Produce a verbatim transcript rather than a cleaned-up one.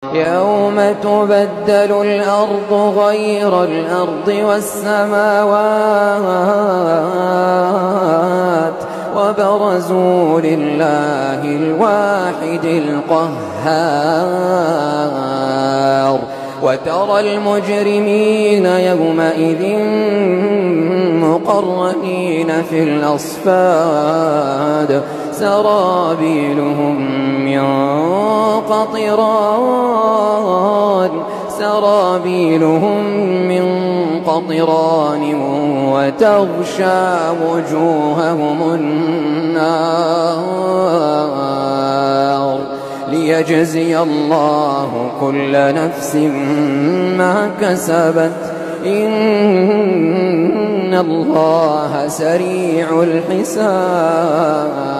يوم تبدل الأرض غير الأرض والسماوات وبرزوا لله الواحد القهار وترى المجرمين يومئذ مقرنين في الأصفاد سرابيلهم من قطران سرابيلهم من قطران وتغشى وجوههم النار ليجزي الله كل نفس ما كسبت إن الله سريع الحساب.